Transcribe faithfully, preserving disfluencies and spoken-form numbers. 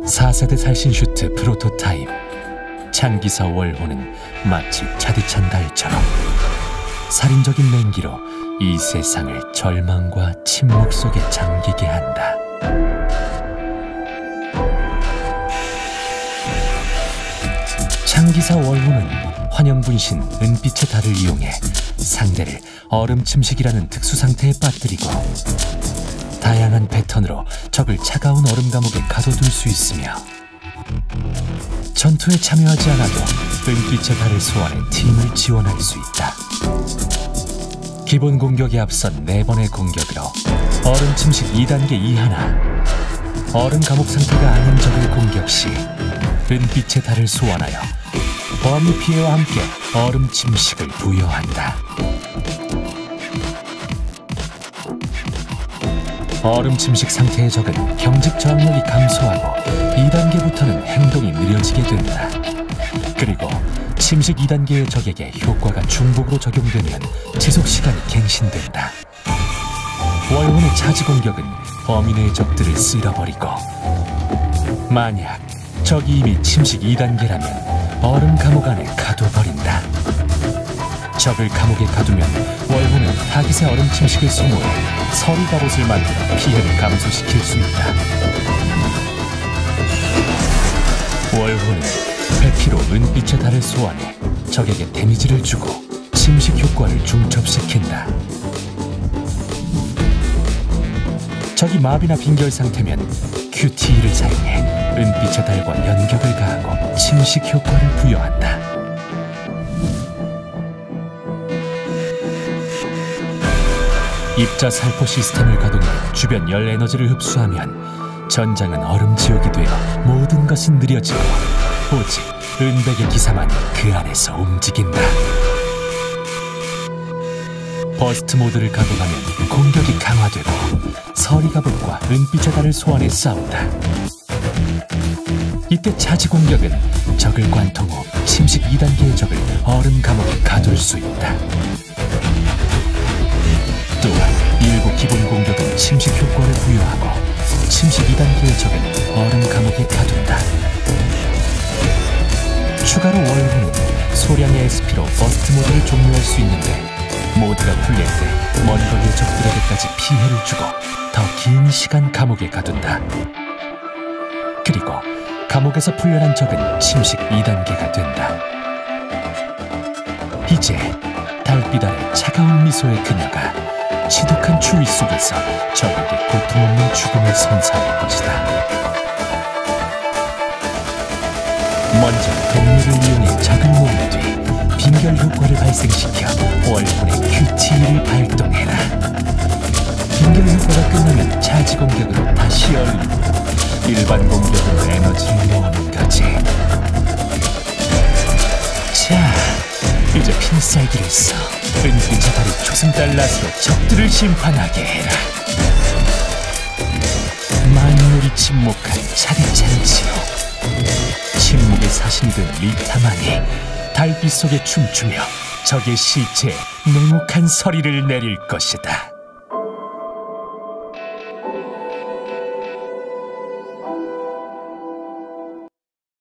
사 세대 살신 슈트 프로토타입. 창기사 월호는 마치 차디찬 달처럼 살인적인 냉기로 이 세상을 절망과 침묵 속에 잠기게 한다. 창기사 월호는 환영분신 은빛의 달을 이용해 상대를 얼음 침식이라는 특수 상태에 빠뜨리고 다양한 패턴으로 적을 차가운 얼음 감옥에 가둬둘 수 있으며 전투에 참여하지 않아도 은빛의 달을 소환해 팀을 지원할 수 있다. 기본 공격에 앞선 네 번의 공격으로 얼음 침식 이 단계 이하나 얼음 감옥 상태가 아닌 적을 공격 시 은빛의 달을 소환하여 범위 피해와 함께 얼음 침식을 부여한다. 얼음 침식 상태의 적은 경직 저항력이 감소하고 이 단계부터는 행동이 느려지게 된다. 그리고 침식 이 단계의 적에게 효과가 중복으로 적용되면 지속시간이 갱신된다. 월혼의 차지 공격은 범위 내의 적들을 쓸어버리고 만약 적이 이미 침식 이 단계라면 얼음 감옥 안에 가둬버린다. 적을 감옥에 가두면 월혼은 타깃의 얼음 침식을 소모해 서리 갑옷을 만들어 피해를 감소시킬 수 있다. 월혼은 회피로 은빛의 달을 소환해 적에게 데미지를 주고 침식 효과를 중첩시킨다. 적이 마비나 빈결 상태면 큐티이를 사용해 은빛의 달과 연격을 가하고 침식 효과를 부여한다. 입자 살포 시스템을 가동해 주변 열 에너지를 흡수하면 전장은 얼음 지옥이 되어 모든 것은 느려지고 오직 은백의 기사만이 그 안에서 움직인다. 버스트 모드를 가동하면 공격이 강화되고 서리갑옷과 은빛의 달을 소환해 싸운다. 이때 차지 공격은 적을 관통 후 침식 이 단계의 적을 얼음 감옥에 가둘 수 있다. 또한 일부 기본 공격은 침식 효과를 부여하고 침식 이 단계의 적은 얼음 감옥에 가둔다. 추가로 월호는 소량의 에스피로 버스트 모드를 종료할 수 있는데 모드가 풀릴 때 먼 거리의 적들에게까지 피해를 주고 더 긴 시간 감옥에 가둔다. 그리고 감옥에서 풀려난 적은 침식 이 단계가 된다. 이제 달빛 아래 차가운 미소의 그녀가 지독한 추위 속에서 적에게 고통 없는 죽음을 선사할 것이다. 먼저 동료를 이용해 적을 모은 뒤 빈결 효과를 발생시켜 월혼의 큐티이를 발동해라. 빈결 효과가 끝나면 차지 공격으로 다시 열리고 일반 공격으로 에너지를 모으는 거지. 자, 이제 필살기를 써 은빛의 달이 초승달낫으로 적들을 심판하게 해라. 만물이 침묵한 차디찬 지옥. 침묵의 사신이 된 리타만이 달빛 속에 춤추며 적의 실체에 냉혹한 서리를 내릴 것이다.